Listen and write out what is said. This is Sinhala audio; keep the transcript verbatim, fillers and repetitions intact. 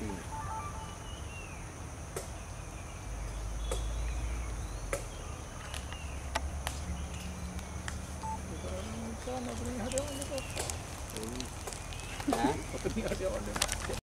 තියෙන්නේ. ඒක නම් හදවන්නේ කොහොමද? ඈ ඔතන හදවන්නේ.